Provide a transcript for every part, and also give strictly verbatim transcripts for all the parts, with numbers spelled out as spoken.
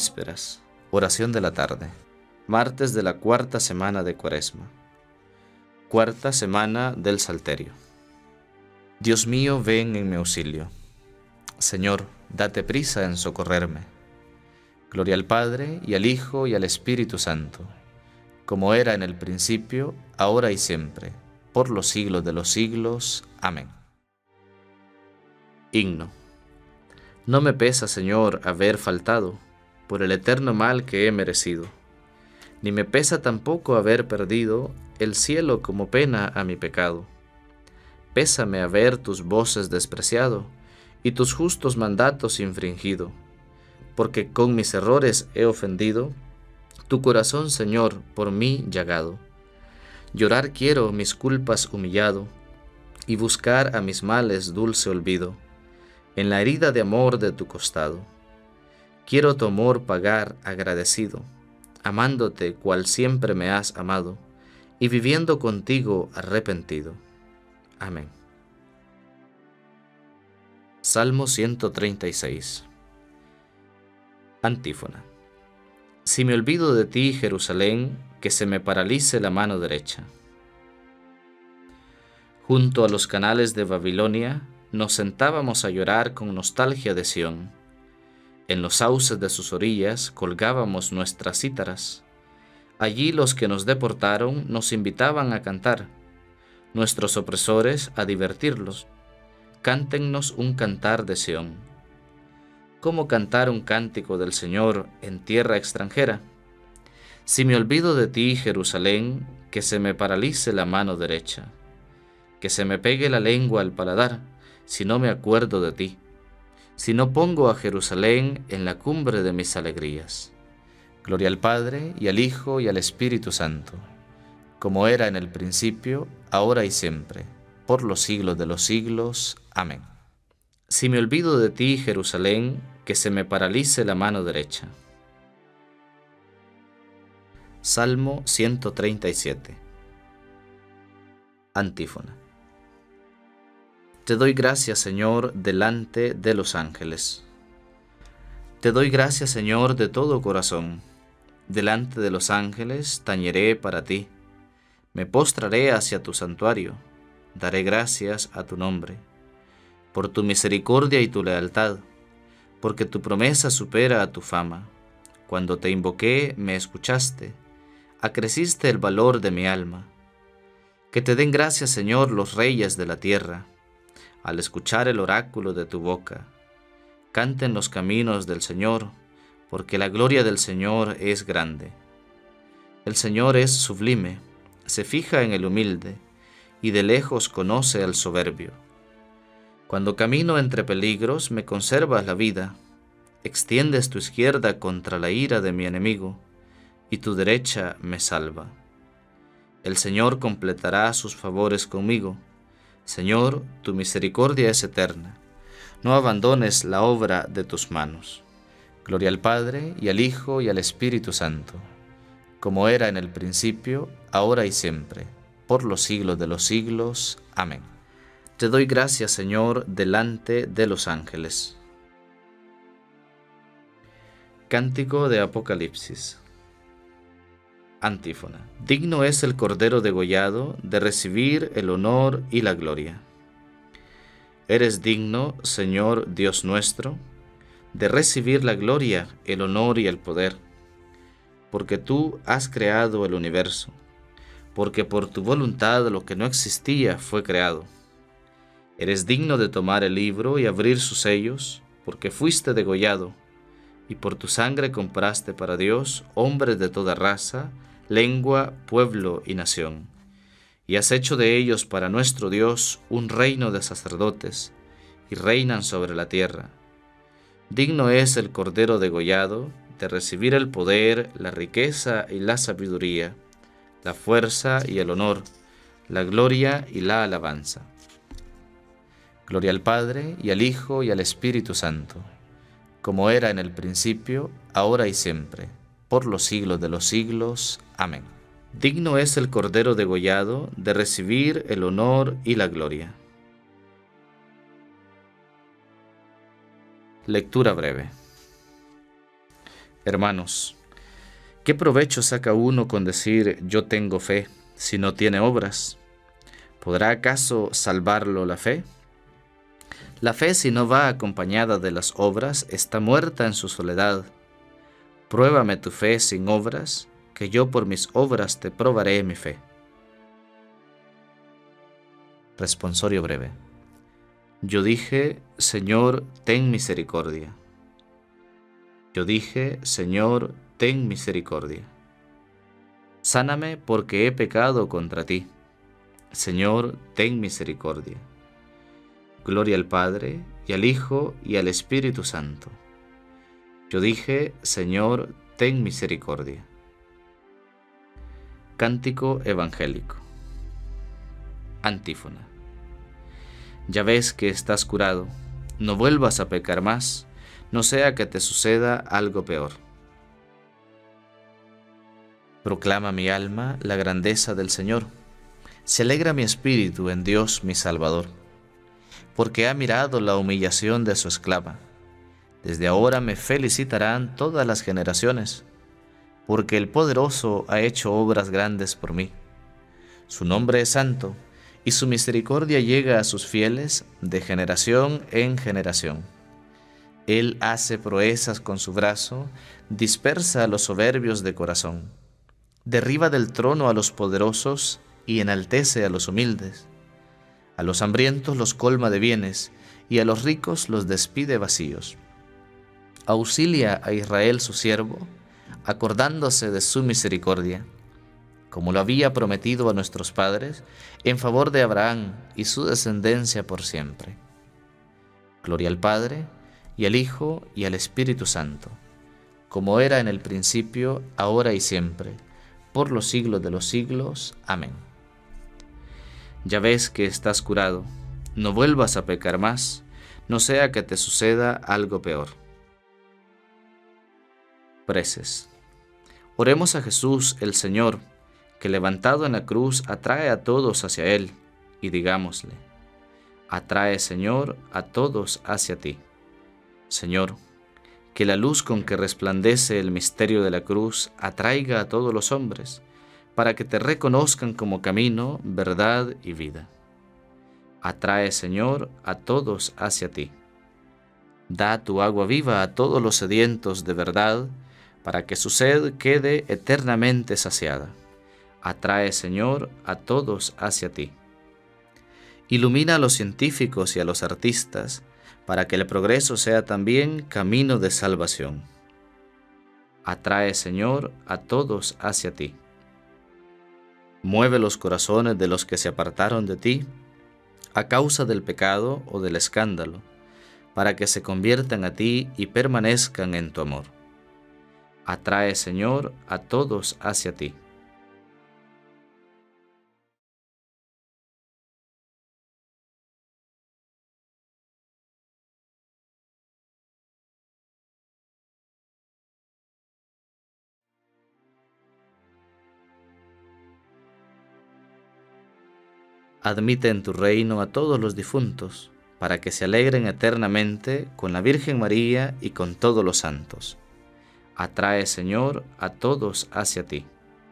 Vísperas, oración de la tarde, martes de la cuarta semana de Cuaresma, cuarta semana del Salterio. Dios mío, ven en mi auxilio. Señor, date prisa en socorrerme. Gloria al Padre, y al Hijo, y al Espíritu Santo, como era en el principio, ahora y siempre, por los siglos de los siglos. Amén. Himno. No me pesa, Señor, haber faltado, por el eterno mal que he merecido, ni me pesa tampoco haber perdido el cielo como pena a mi pecado. Pésame haber tus voces despreciado y tus justos mandatos infringido, porque con mis errores he ofendido tu corazón, Señor, por mí llagado. Llorar quiero mis culpas humillado y buscar a mis males dulce olvido en la herida de amor de tu costado. Quiero tu amor pagar agradecido, amándote cual siempre me has amado, y viviendo contigo arrepentido. Amén. Salmo ciento treinta y seis. Antífona. Si me olvido de ti, Jerusalén, que se me paralice la mano derecha. Junto a los canales de Babilonia nos sentábamos a llorar con nostalgia de Sión. En los sauces de sus orillas colgábamos nuestras cítaras. Allí los que nos deportaron nos invitaban a cantar, nuestros opresores a divertirlos. Cántennos un cantar de Sión. ¿Cómo cantar un cántico del Señor en tierra extranjera? Si me olvido de ti, Jerusalén, que se me paralice la mano derecha, que se me pegue la lengua al paladar, si no me acuerdo de ti. Si no pongo a Jerusalén en la cumbre de mis alegrías. Gloria al Padre, y al Hijo, y al Espíritu Santo, como era en el principio, ahora y siempre, por los siglos de los siglos. Amén. Si me olvido de ti, Jerusalén, que se me paralice la mano derecha. Salmo ciento treinta y siete. Antífona. Te doy gracias, Señor, delante de los ángeles. Te doy gracias, Señor, de todo corazón. Delante de los ángeles tañeré para ti. Me postraré hacia tu santuario. Daré gracias a tu nombre. Por tu misericordia y tu lealtad, porque tu promesa supera a tu fama. Cuando te invoqué, me escuchaste. Acreciste el valor de mi alma. Que te den gracias, Señor, los reyes de la tierra, al escuchar el oráculo de tu boca. Canten los caminos del Señor, porque la gloria del Señor es grande. El Señor es sublime, se fija en el humilde, y de lejos conoce al soberbio. Cuando camino entre peligros, me conservas la vida. Extiendes tu izquierda contra la ira de mi enemigo, y tu derecha me salva. El Señor completará sus favores conmigo. Señor, tu misericordia es eterna. No abandones la obra de tus manos. Gloria al Padre, y al Hijo, y al Espíritu Santo, como era en el principio, ahora y siempre, por los siglos de los siglos. Amén. Te doy gracias, Señor, delante de los ángeles. Cántico de Apocalipsis. Antífona. Digno es el Cordero degollado de recibir el honor y la gloria. Eres digno, Señor Dios nuestro, de recibir la gloria, el honor y el poder, porque tú has creado el universo, porque por tu voluntad lo que no existía fue creado. Eres digno de tomar el libro y abrir sus sellos, porque fuiste degollado, y por tu sangre compraste para Dios hombres de toda raza, lengua, pueblo y nación, y has hecho de ellos para nuestro Dios un reino de sacerdotes, y reinan sobre la tierra. Digno es el Cordero degollado de recibir el poder, la riqueza y la sabiduría, la fuerza y el honor, la gloria y la alabanza. Gloria al Padre, y al Hijo, y al Espíritu Santo, como era en el principio, ahora y siempre, por los siglos de los siglos. Amén. Digno es el Cordero degollado de recibir el honor y la gloria. Lectura breve. Hermanos, ¿qué provecho saca uno con decir yo tengo fe si no tiene obras? ¿Podrá acaso salvarlo la fe? La fe, si no va acompañada de las obras, está muerta en su soledad. Pruébame tu fe sin obras, que yo por mis obras te probaré mi fe. Responsorio breve. Yo dije, Señor, ten misericordia. Yo dije, Señor, ten misericordia. Sáname porque he pecado contra ti. Señor, ten misericordia. Gloria al Padre, y al Hijo, y al Espíritu Santo. Yo dije, Señor, ten misericordia. Cántico evangélico. Antífona. Ya ves que estás curado, no vuelvas a pecar más, no sea que te suceda algo peor. Proclama mi alma la grandeza del Señor. Se alegra mi espíritu en Dios mi Salvador, porque ha mirado la humillación de su esclava. Desde ahora me felicitarán todas las generaciones, porque el Poderoso ha hecho obras grandes por mí. Su nombre es santo, y su misericordia llega a sus fieles de generación en generación. Él hace proezas con su brazo, dispersa a los soberbios de corazón. Derriba del trono a los poderosos y enaltece a los humildes. A los hambrientos los colma de bienes, y a los ricos los despide vacíos. Auxilia a Israel su siervo, acordándose de su misericordia, como lo había prometido a nuestros padres, en favor de Abraham y su descendencia por siempre. Gloria al Padre, y al Hijo, y al Espíritu Santo, como era en el principio, ahora y siempre, por los siglos de los siglos. Amén. Ya ves que estás curado, no vuelvas a pecar más, no sea que te suceda algo peor. Preces. Oremos a Jesús el Señor, que levantado en la cruz atrae a todos hacia Él, y digámosle: atrae, Señor, a todos hacia ti. Señor, que la luz con que resplandece el misterio de la cruz atraiga a todos los hombres, para que te reconozcan como camino, verdad y vida. Atrae, Señor, a todos hacia ti. Da tu agua viva a todos los sedientos de verdad, para que su sed quede eternamente saciada. Atrae, Señor, a todos hacia ti. Ilumina a los científicos y a los artistas, para que el progreso sea también camino de salvación. Atrae, Señor, a todos hacia ti. Mueve los corazones de los que se apartaron de ti, a causa del pecado o del escándalo, para que se conviertan a ti y permanezcan en tu amor. Atrae, Señor, a todos hacia ti. Admite en tu reino a todos los difuntos, para que se alegren eternamente con la Virgen María y con todos los santos. Atrae, Señor, a todos hacia ti.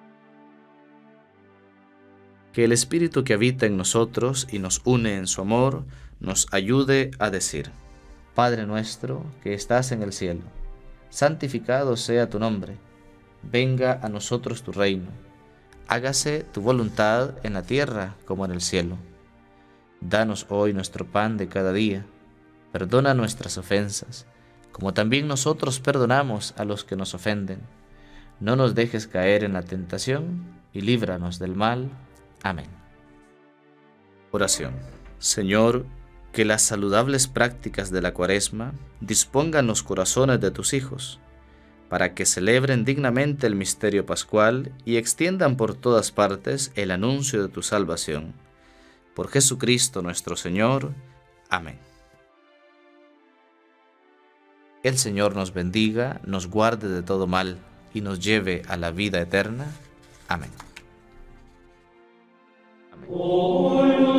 Que el Espíritu que habita en nosotros y nos une en su amor, nos ayude a decir: Padre nuestro que estás en el cielo, santificado sea tu nombre. Venga a nosotros tu reino. Hágase tu voluntad en la tierra como en el cielo. Danos hoy nuestro pan de cada día. Perdona nuestras ofensas, como también nosotros perdonamos a los que nos ofenden. No nos dejes caer en la tentación, y líbranos del mal. Amén. Oración. Señor, que las saludables prácticas de la Cuaresma dispongan los corazones de tus hijos, para que celebren dignamente el misterio pascual y extiendan por todas partes el anuncio de tu salvación. Por Jesucristo nuestro Señor. Amén. El Señor nos bendiga, nos guarde de todo mal y nos lleve a la vida eterna. Amén. Amén.